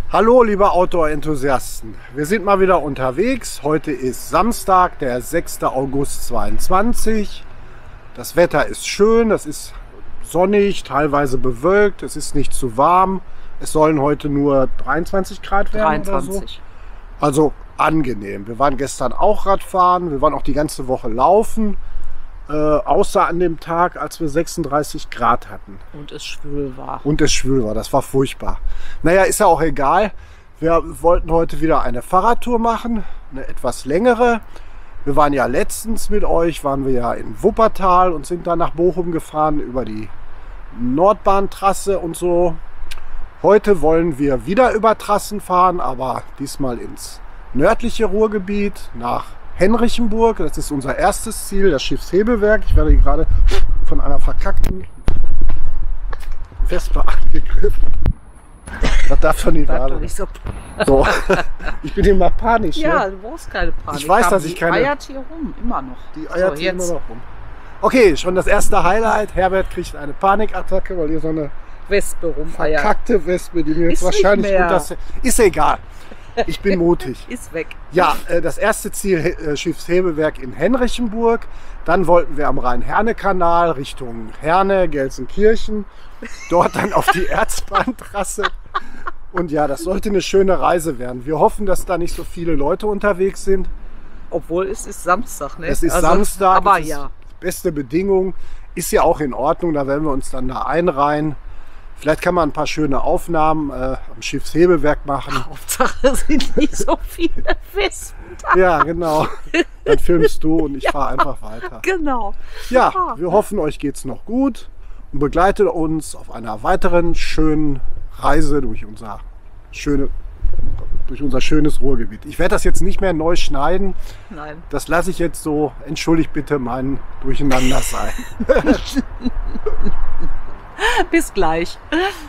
Hallo liebe Outdoor-Enthusiasten, wir sind mal wieder unterwegs. Heute ist Samstag, der 6. August 2022. Das Wetter ist schön, es ist sonnig, teilweise bewölkt, es ist nicht zu warm. Es sollen heute nur 23 Grad werden 23. oder so. Also angenehm. Wir waren gestern auch Radfahren, wir waren auch die ganze Woche laufen. Außer an dem Tag, als wir 36 Grad hatten. Und es schwül war. Und es schwül war, das war furchtbar. Naja, ist ja auch egal. Wir wollten heute wieder eine Fahrradtour machen, eine etwas längere. Wir waren ja letztens mit euch, waren wir ja in Wuppertal und sind dann nach Bochum gefahren über die Nordbahntrasse und so. Heute wollen wir wieder über Trassen fahren, aber diesmal ins nördliche Ruhrgebiet, nach Henrichenburg. Das ist unser erstes Ziel, das Schiffshebewerk. Ich werde hier gerade von einer verkackten Wespe angegriffen. Das darf schon nicht wahr sein. So, ich bin immer panisch. Ja, ne? du brauchst keine Panik. Ich weiß, dass ich keine... Die eiert hier rum, immer noch. Die eiert so, hier jetzt immer noch rum. Okay, schon das erste Highlight. Herbert kriegt eine Panikattacke, weil hier so eine Wespe rumeiert. verkackte Wespe, die mir jetzt Ist wahrscheinlich nicht mehr. unter... Ist egal. Ich bin mutig. Ist weg. Ja, das erste Ziel Schiffshebewerk in Henrichenburg. Dann wollten wir am Rhein-Herne-Kanal Richtung Herne, Gelsenkirchen. Dort dann auf die Erzbahntrasse. Und ja, das sollte eine schöne Reise werden. Wir hoffen, dass da nicht so viele Leute unterwegs sind. Obwohl es ist Samstag, ne? Es ist Samstag, Aber es ist ja. beste Bedingung. Ist ja auch in Ordnung, da werden wir uns dann da einreihen. Vielleicht kann man ein paar schöne Aufnahmen am Schiffshebewerk machen. Hauptsache sind nicht so viele Wespen da. Ja, genau. Dann filmst du und ich Ja. fahre einfach weiter. Genau. Ja, Super. wir hoffen, euch geht's noch gut und begleitet uns auf einer weiteren schönen Reise durch unser schönes Ruhrgebiet. Ich werde das jetzt nicht mehr neu schneiden. Nein. Das lasse ich jetzt so. Entschuldigt bitte mein Durcheinandersein. Bis gleich.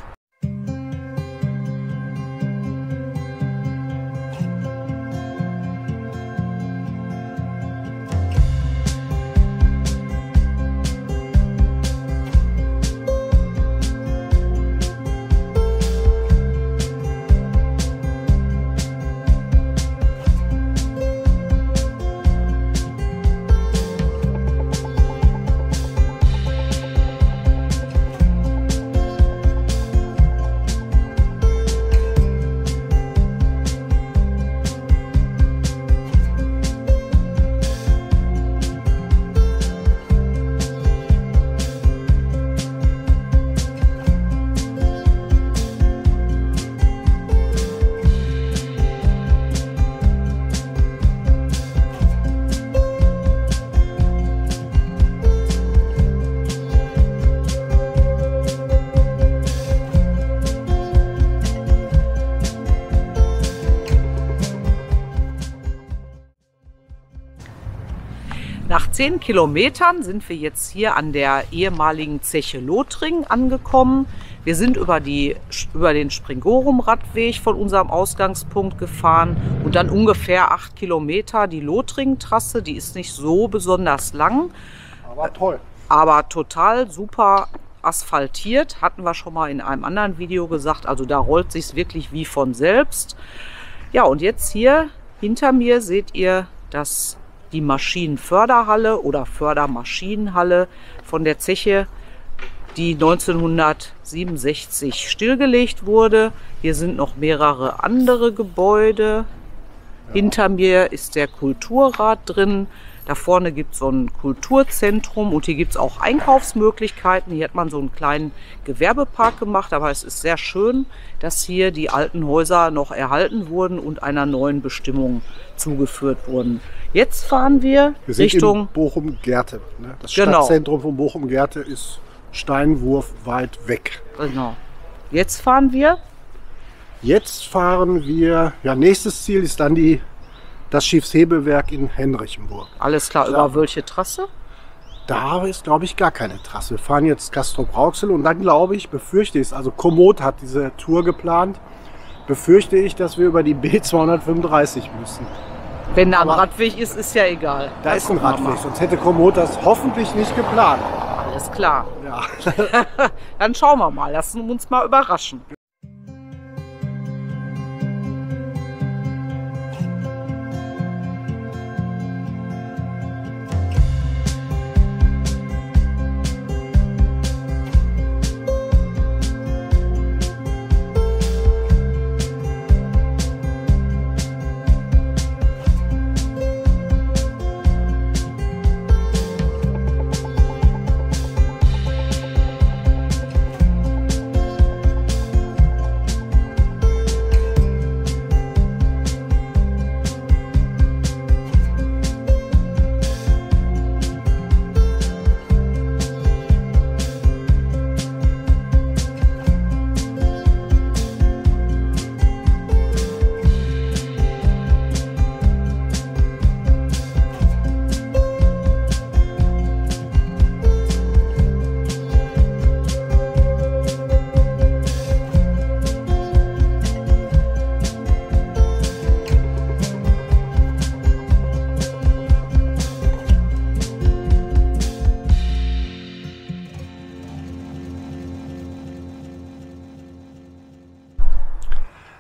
Nach 10 Kilometern sind wir jetzt hier an der ehemaligen Zeche Lothringen angekommen. Wir sind über den Springorum-Radweg von unserem Ausgangspunkt gefahren und dann ungefähr 8 Kilometer die Lothringen-Trasse. Die ist nicht so besonders lang, Aber toll. aber total super asphaltiert. Hatten wir schon mal in einem anderen Video gesagt. Also da rollt sich's wirklich wie von selbst. Ja, und jetzt hier hinter mir seht ihr die Maschinenförderhalle oder Fördermaschinenhalle von der Zeche, die 1967 stillgelegt wurde. Hier sind noch mehrere andere Gebäude. Ja. Hinter mir ist der Kulturrat drin. Da vorne gibt es so ein Kulturzentrum und hier gibt es auch Einkaufsmöglichkeiten. Hier hat man so einen kleinen Gewerbepark gemacht, aber es ist sehr schön, dass hier die alten Häuser noch erhalten wurden und einer neuen Bestimmung zugeführt wurden. Jetzt fahren wir Richtung in Bochum-Gerte. Ne? Das Genau. Stadtzentrum von Bochum-Gerte ist Steinwurf weit weg. Genau. Jetzt fahren wir. Ja, nächstes Ziel ist dann das Schiffshebewerk in Henrichenburg. Alles klar, über welche Trasse? Da ist, glaube ich, gar keine Trasse. Wir fahren jetzt Castrop-Rauxel und dann, befürchte ich, also Komoot hat diese Tour geplant, befürchte ich, dass wir über die B235 müssen. Wenn da ein Radweg ist, ist ja egal. Da ist ein Radweg, sonst hätte Komoot das hoffentlich nicht geplant. Alles klar. Ja. Dann schauen wir mal, lassen wir uns mal überraschen.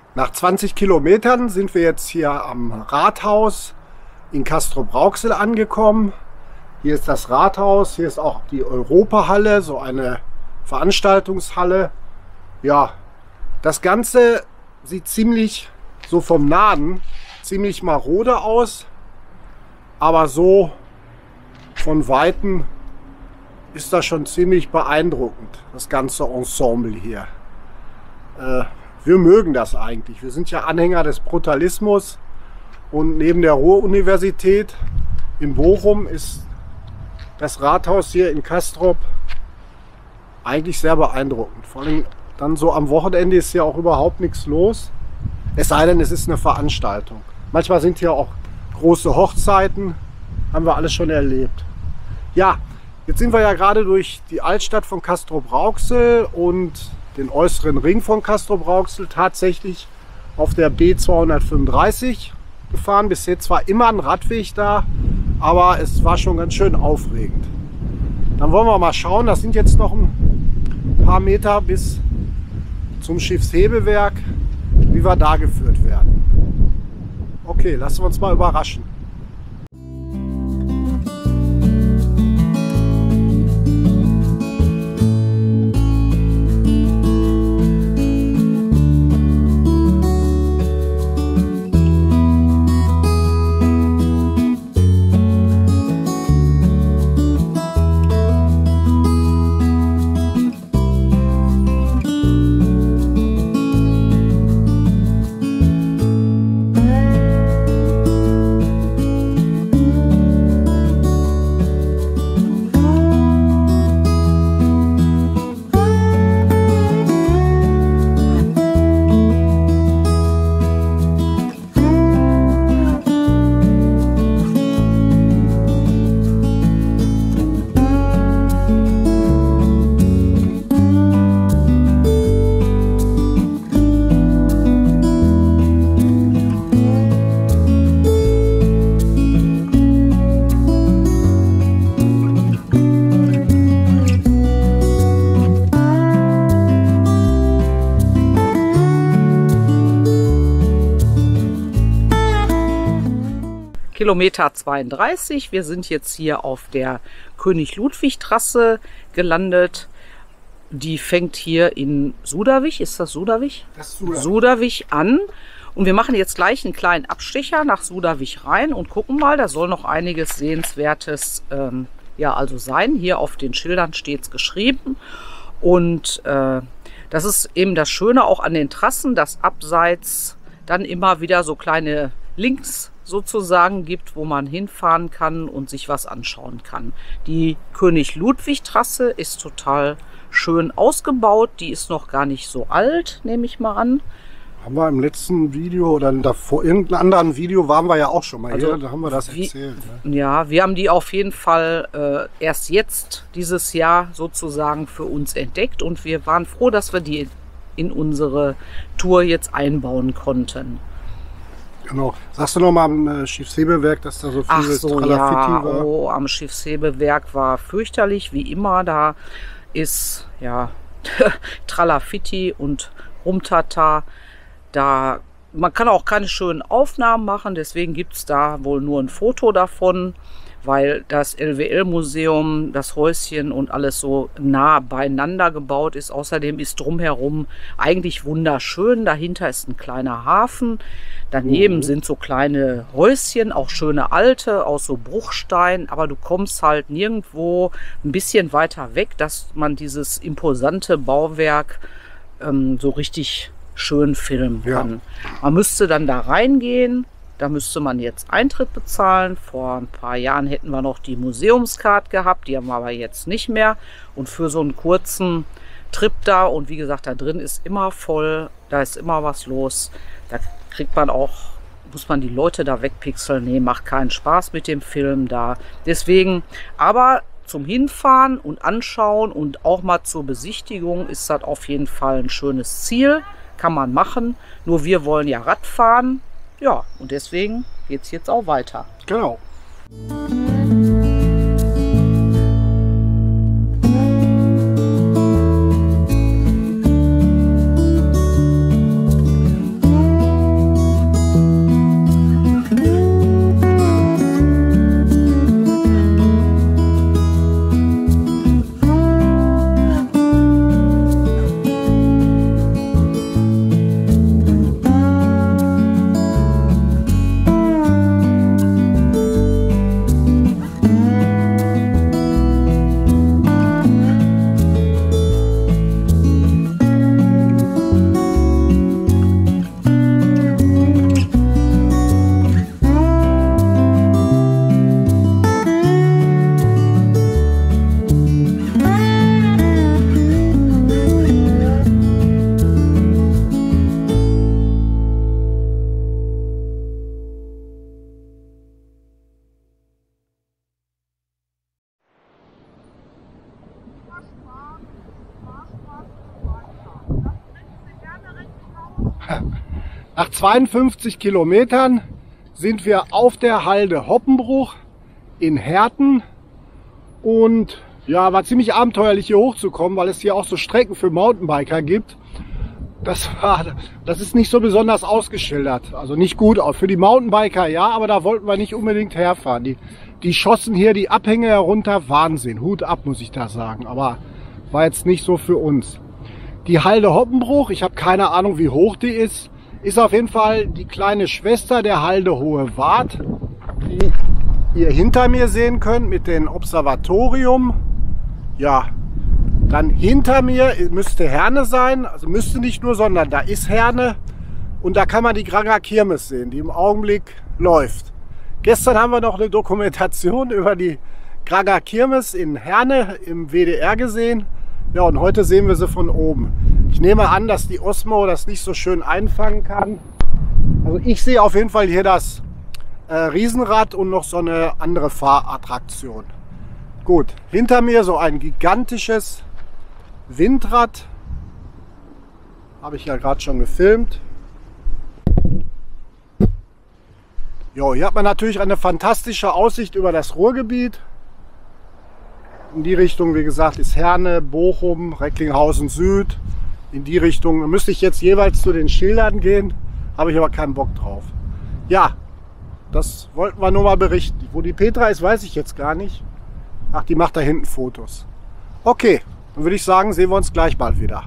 Nach 20 Kilometern sind wir jetzt hier am Rathaus in Castrop-Rauxel angekommen. Hier ist das Rathaus, hier ist auch die Europahalle, so eine Veranstaltungshalle. Ja, das Ganze sieht ziemlich, so vom Nahen, ziemlich marode aus, aber so von Weitem ist das schon ziemlich beeindruckend, das ganze Ensemble hier. Wir mögen das eigentlich. Wir sind ja Anhänger des Brutalismus und neben der Ruhr-Universität in Bochum ist das Rathaus hier in Castrop eigentlich sehr beeindruckend. Vor allem dann so am Wochenende ist hier auch überhaupt nichts los. Es sei denn, es ist eine Veranstaltung. Manchmal sind hier auch große Hochzeiten. Haben wir alles schon erlebt. Ja, jetzt sind wir ja gerade durch die Altstadt von Castrop-Rauxel und den äußeren Ring von Castrop-Rauxel tatsächlich auf der B235 gefahren. Bis jetzt war immer ein Radweg da, aber es war schon ganz schön aufregend. Dann wollen wir mal schauen, das sind jetzt noch ein paar Meter bis zum Schiffshebewerk, wie wir da geführt werden. Okay, lassen wir uns mal überraschen. Kilometer 32. Wir sind jetzt hier auf der König-Ludwig-Trasse gelandet. Die fängt hier in Suderwich, ist das Suderwich? Das ist Suderwich. Suderwich an. Und wir machen jetzt gleich einen kleinen Abstecher nach Suderwich rein und gucken mal, da soll noch einiges Sehenswertes ja, also sein. Hier auf den Schildern steht es geschrieben. Und das ist eben das Schöne auch an den Trassen, dass abseits dann immer wieder so kleine Links sozusagen gibt, wo man hinfahren kann und sich was anschauen kann. Die König-Ludwig-Trasse ist total schön ausgebaut. Die ist noch gar nicht so alt, nehme ich mal an. Haben wir im letzten Video oder davor, irgendeinem anderen Video waren wir ja auch schon mal hier, da haben wir das erzählt. Ne? Ja, wir haben die auf jeden Fall erst jetzt dieses Jahr sozusagen für uns entdeckt und wir waren froh, dass wir die in unsere Tour jetzt einbauen konnten. Genau. Sagst du noch mal am Schiffshebewerk, dass da so viel Tralafitti war? Oh, am Schiffshebewerk war fürchterlich, wie immer. Da ist ja Tralafitti und Rumtata. Da, man kann auch keine schönen Aufnahmen machen, deswegen gibt es da wohl nur ein Foto davon, weil das LWL-Museum, das Häuschen und alles so nah beieinander gebaut ist. Außerdem ist drumherum eigentlich wunderschön. Dahinter ist ein kleiner Hafen. Daneben sind so kleine Häuschen, auch schöne alte, aus so Bruchstein. Aber du kommst halt nirgendwo ein bisschen weiter weg, dass man dieses imposante Bauwerk so richtig schön filmen kann. Ja. Man müsste dann da reingehen. Da müsste man jetzt Eintritt bezahlen. Vor ein paar Jahren hätten wir noch die Museumskarte gehabt, die haben wir aber jetzt nicht mehr. Und für so einen kurzen Trip da, und wie gesagt, da drin ist immer voll, da ist immer was los. Da kriegt man auch, muss man die Leute da wegpixeln. Nee, macht keinen Spaß mit dem Film da. Deswegen, aber zum Hinfahren und Anschauen und auch mal zur Besichtigung ist das auf jeden Fall ein schönes Ziel. Kann man machen. Nur wir wollen ja Rad fahren. Ja, und deswegen geht es jetzt auch weiter. Genau. Nach 52 Kilometern sind wir auf der Halde Hoppenbruch in Herten und ja, war ziemlich abenteuerlich hier hochzukommen, weil es hier auch so Strecken für Mountainbiker gibt. Das ist nicht so besonders ausgeschildert, also nicht gut, auch für die Mountainbiker ja, aber da wollten wir nicht unbedingt herfahren. Die schossen hier die Abhänge herunter, Wahnsinn, Hut ab muss ich da sagen, aber war jetzt nicht so für uns. Die Halde Hoppenbruch, ich habe keine Ahnung wie hoch die ist auf jeden Fall die kleine Schwester der Halde Hohe Wart, die ihr hinter mir sehen könnt mit dem Observatorium. Ja, dann hinter mir müsste Herne sein, also müsste nicht nur, sondern da ist Herne und da kann man die Granger Kirmes sehen, die im Augenblick läuft. Gestern haben wir noch eine Dokumentation über die Granger Kirmes in Herne im WDR gesehen. Ja, und heute sehen wir sie von oben. Ich nehme an, dass die Osmo das nicht so schön einfangen kann. Also ich sehe auf jeden Fall hier das Riesenrad und noch so eine andere Fahrattraktion. Gut, hinter mir so ein gigantisches Windrad. Habe ich ja gerade schon gefilmt. Jo, hier hat man natürlich eine fantastische Aussicht über das Ruhrgebiet. In die Richtung, wie gesagt, ist Herne, Bochum, Recklinghausen Süd. In die Richtung müsste ich jetzt jeweils zu den Schildern gehen, habe ich aber keinen Bock drauf. Ja, das wollten wir nur mal berichten. Wo die Petra ist, weiß ich jetzt gar nicht. Ach, die macht da hinten Fotos. Okay, dann würde ich sagen, sehen wir uns gleich bald wieder.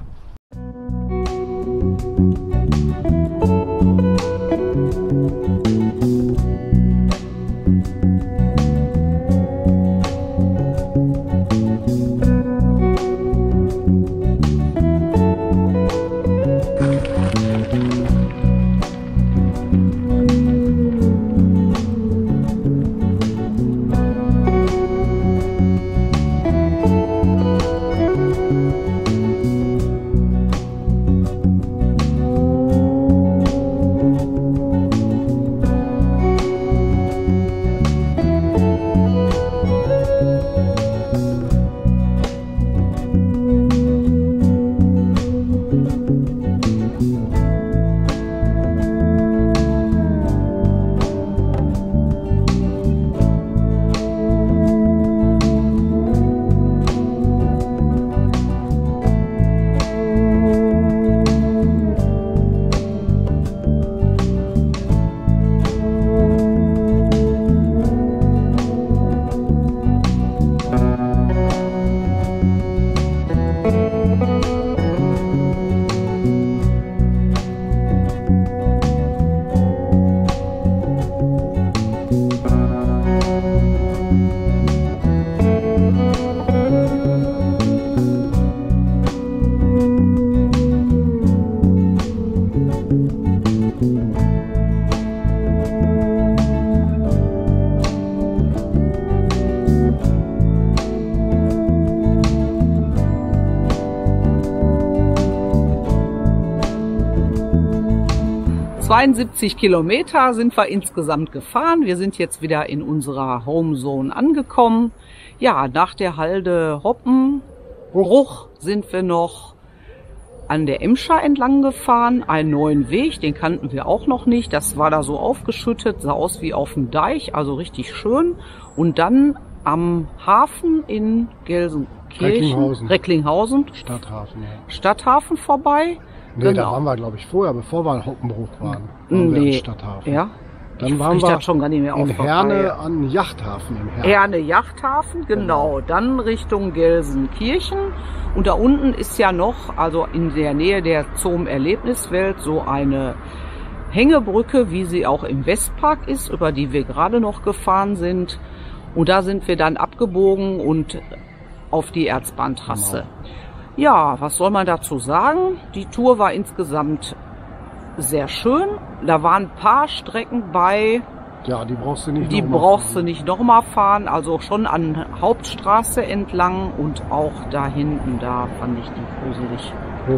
...72 Kilometer sind wir insgesamt gefahren. Wir sind jetzt wieder in unserer Homezone angekommen. Ja, nach der Halde Hoppenbruch sind wir noch an der Emscher entlang gefahren. Einen neuen Weg, den kannten wir auch noch nicht. Das war da so aufgeschüttet, sah aus wie auf dem Deich, also richtig schön. Und dann am Hafen in Gelsenkirchen, Recklinghausen, Stadthafen vorbei. Nee, genau. Da waren wir, glaube ich, vorher, bevor wir in Hoppenbruch waren wir im Stadthafen. Ja. Dann waren wir schon gar nicht mehr in Herne an Yachthafen. Herne Yachthafen, genau. Dann Richtung Gelsenkirchen. Und da unten ist ja noch, also in der Nähe der Zoom-Erlebniswelt, so eine Hängebrücke, wie sie auch im Westpark ist, über die wir gerade noch gefahren sind. Und da sind wir dann abgebogen und auf die Erzbahntrasse. Genau. Ja, was soll man dazu sagen? Die Tour war insgesamt sehr schön. Da waren ein paar Strecken bei, ja, die brauchst du nicht nochmal fahren. Also schon an Hauptstraße entlang und auch da hinten, da fand ich die gruselig. Oh.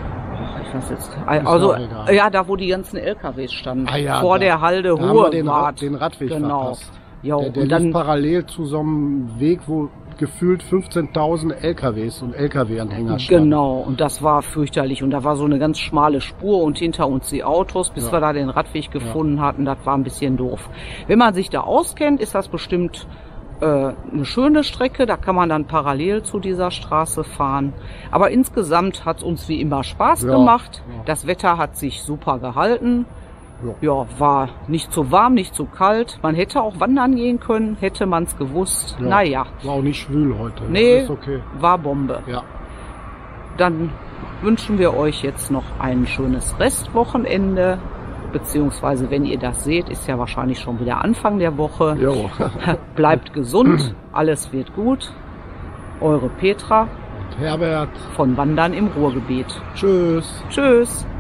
Ich weiß jetzt. Also ja, da wo die ganzen LKWs standen, vor der Halde Hohe Wart. Den Radweg genau. verpasst. Ja, der lief parallel zu so einem Weg, wo mit gefühlt 15.000 LKWs und LKW-Anhänger standen. Genau, und das war fürchterlich. Und da war so eine ganz schmale Spur und hinter uns die Autos, bis wir da den Radweg gefunden hatten. Das war ein bisschen doof. Wenn man sich da auskennt, ist das bestimmt eine schöne Strecke. Da kann man dann parallel zu dieser Straße fahren. Aber insgesamt hat es uns wie immer Spaß gemacht. Ja. Das Wetter hat sich super gehalten. Ja, war nicht zu warm, nicht zu kalt. Man hätte auch wandern gehen können, hätte man es gewusst. Ja, naja. War auch nicht schwül heute. Nee, ist okay. War Bombe. Ja. Dann wünschen wir euch jetzt noch ein schönes Restwochenende. Beziehungsweise, wenn ihr das seht, ist ja wahrscheinlich schon wieder Anfang der Woche. Jo. Bleibt gesund, alles wird gut. Eure Petra und Herbert von Wandern im Ruhrgebiet. Tschüss. Tschüss.